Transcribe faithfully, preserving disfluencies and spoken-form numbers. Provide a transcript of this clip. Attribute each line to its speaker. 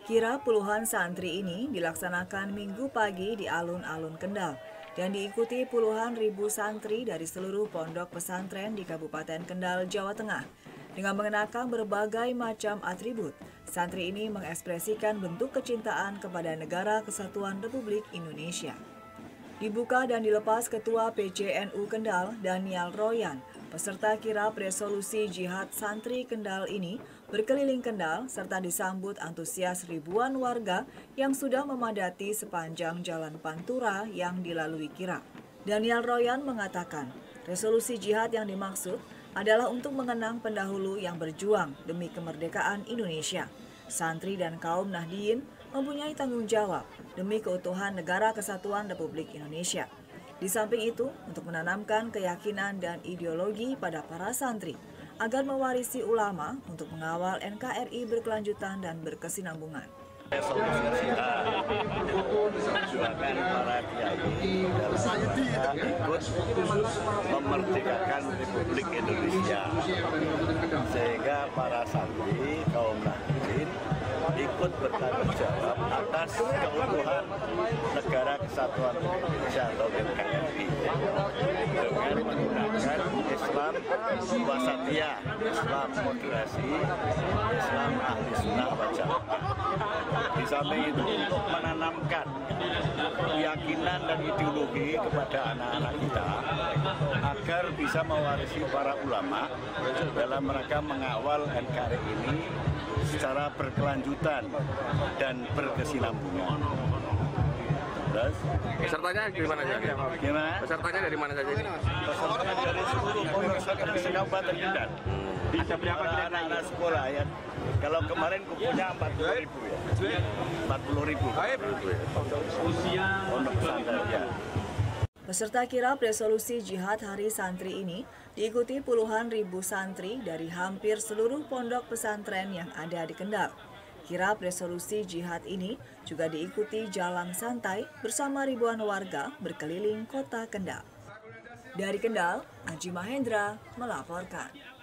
Speaker 1: Kirap puluhan santri ini dilaksanakan Minggu pagi di alun-alun Kendal dan diikuti puluhan ribu santri dari seluruh pondok pesantren di Kabupaten Kendal, Jawa Tengah. Dengan mengenakan berbagai macam atribut, santri ini mengekspresikan bentuk kecintaan kepada Negara Kesatuan Republik Indonesia. Dibuka dan dilepas Ketua P C N U Kendal, Daniel Royan. Peserta kirap resolusi jihad santri Kendal ini berkeliling Kendal serta disambut antusias ribuan warga yang sudah memadati sepanjang jalan Pantura yang dilalui kirap. Daniel Royan mengatakan, resolusi jihad yang dimaksud adalah untuk mengenang pendahulu yang berjuang demi kemerdekaan Indonesia. Santri dan kaum Nahdien mempunyai tanggung jawab demi keutuhan Negara Kesatuan Republik Indonesia. Di samping itu, untuk menanamkan keyakinan dan ideologi pada para santri, agar mewarisi ulama untuk mengawal N K R I berkelanjutan dan berkesinambungan.
Speaker 2: Resolusi jihad perjuangan para kiai dalam ikut memerdekakan Republik Indonesia, sehingga para santri kaum Nahdien ikut bertanggung jawab atas keutuhan Negara Kesatuan Indonesia atau N K R I dengan menggunakan Islam wasatiyah, Islam moderasi, Islam ahli sunnah wal jamaah. Di samping itu untuk menanamkan keyakinan dan ideologi kepada anak-anak kita agar bisa mewarisi para ulama dalam rangka mengawal N K R I ini secara berkelanjutan dan berkesinambungan. Terus,
Speaker 3: pesertanya dari mana saja?
Speaker 2: Gimana?
Speaker 3: Pesertanya dari mana saja ini?
Speaker 2: Pesertanya dari seluruh pondok pesantren se-Kabupaten Kendal.
Speaker 3: Ada berapa
Speaker 2: anak-anak sekolah ya? Kalau kemarin kumpulnya empat puluh ribu ya. empat puluh ribu.
Speaker 3: Usia
Speaker 2: pondok pesantren ya.
Speaker 1: Peserta kirap resolusi jihad Hari Santri ini diikuti puluhan ribu santri dari hampir seluruh pondok pesantren yang ada di Kendal. Kirap resolusi jihad ini juga diikuti jalan santai bersama ribuan warga berkeliling kota Kendal. Dari Kendal, Aji Mahendra melaporkan.